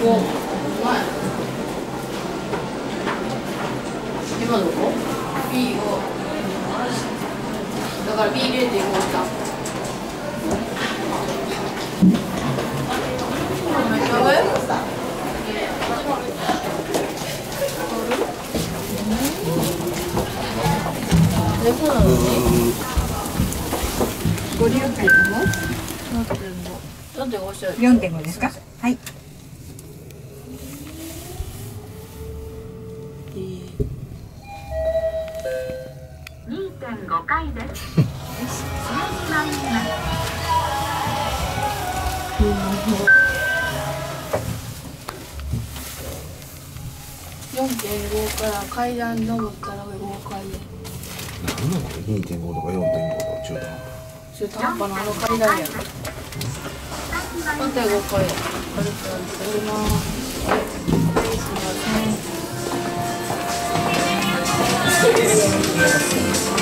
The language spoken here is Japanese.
お、うまい。今どこ ?B を。だから B0.5 か。めっちゃ上？猫なのにご利用券の 4.5 してる。 4.5ですか？はい。 2.5 回です。上に参ります。 4.5 から階段登ったら5階で。 なんなの ?2.5 とか 4.5 とか中途半端なあの階段やろ。4.5 階や。軽くなっております。はい、すみません。